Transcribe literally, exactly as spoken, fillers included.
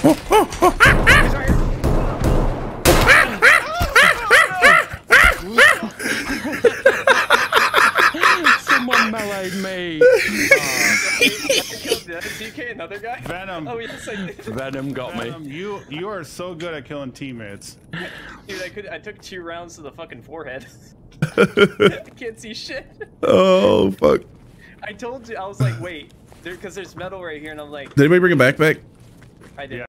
Someone meleeed me. Did I D K another guy? Venom. Oh yes, I did. Venom got Venom, me. you you are so good at killing teammates. Dude, I could. I took two rounds to the fucking forehead. I can't see shit. Oh fuck! I told you. I was like, wait, there, because there's metal right here, and I'm like. Did anybody bring a backpack? I did. Yeah.